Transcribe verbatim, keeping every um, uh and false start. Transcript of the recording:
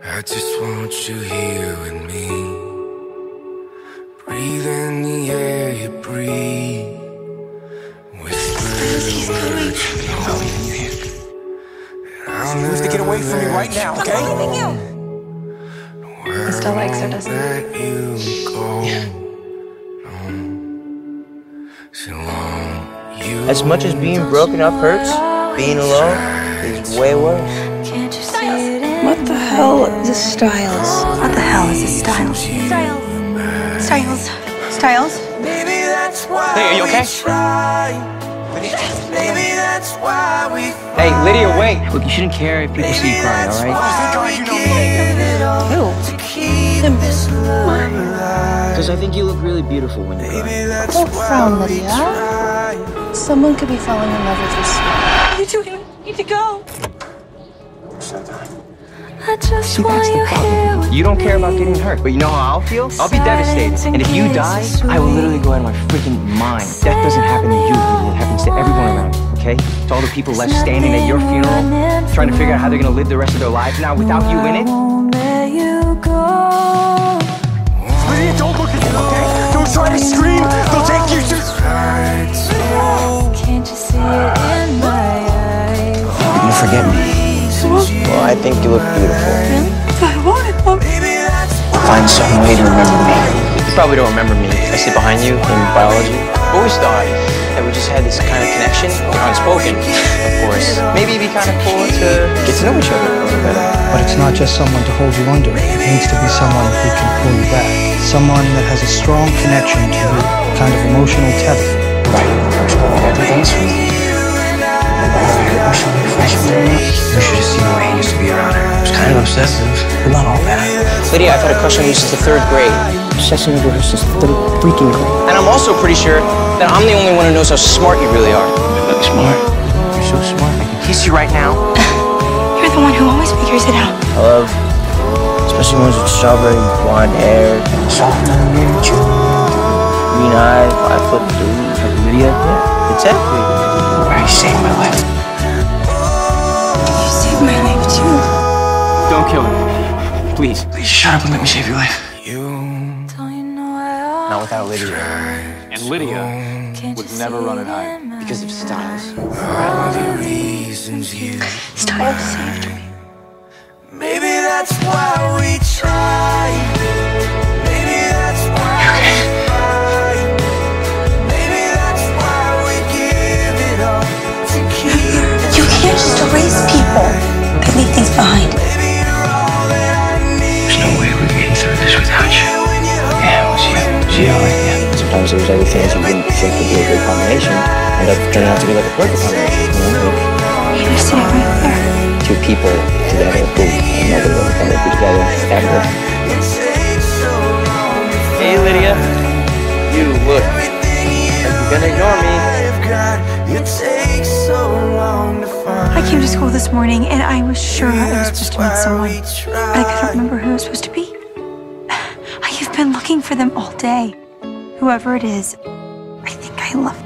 I just want you here with me. Breathe in the air you breathe. Whisper the words you know. You have to get away from me right now, okay? I'm leaving you. He still likes her, doesn't he? let you go. Yeah. As much as being broken up hurts, being alone is way worse. What the hell is a styles? What the hell is a styles? Styles. Styles. Styles. Hey, are you okay? Hey, Lydia, wait! Look, you shouldn't care if people see you cry, alright? Who? Him. Because I think you look really beautiful when you cry. Don't frown, Lydia. Someone could be falling in love with you. You two need to go. See, that's the problem. You don't care about getting hurt, but you know how I'll feel? I'll be devastated. And if you die, I will literally go out of my freaking mind. Death doesn't happen to you, it happens to everyone around you, okay? To all the people left standing at your funeral, trying to figure out how they're gonna live the rest of their lives now without you in it. Lydia, don't look at them, okay? Don't try to scream! They'll take you to... Can't you see it in my eyes? You forget me. Well, I think you look beautiful. I want it. Find some way to remember me. You probably don't remember me. I sit behind you in biology. Always thought that we just had this kind of connection, unspoken, of course. Maybe it'd be kind of cool to get to know each other a little better. But it's not just someone to hold you under. It needs to be someone who can pull you back. Someone that has a strong connection to you, kind of emotional tether. Right. First of all, all the things for me. You should have seen the way he used to be around her. It was kind of obsessive, but not all that. Lydia, I've had a crush on you since the third grade. Obsessing over her since the third freaking grade. And I'm also pretty sure that I'm the only one who knows how smart you really are. You're really smart. You're so smart. I can kiss you right now. You're the one who always figures it out. I love, especially ones with strawberry blonde hair, soft underwear, green eyes, five foot three. Like Lydia? Yeah, exactly. Why you saved my life? You saved my life too. Don't kill her. Please. Please shut up and let me save your life. Not without Lydia. And Lydia would never run and hide. Because of Styles. Styles saved me. Maybe that's why we try. Maybe that's why we try. Maybe that's why we give it up to keep. You can't just erase people and leave things behind. There's no way we're getting through this without you. Yeah, it was you. It was you, yeah. Sometimes there's other things you didn't think would be a good combination end up turning out to be like a perfect combination. You know, like You were sitting right there. two people together who never really thought they'd be together ever. Hey, Lydia. You look like you're gonna ignore me. I came to school this morning and I was sure I was supposed to meet someone, but I couldn't remember who I was supposed to be. I have been looking for them all day. Whoever it is, I think I love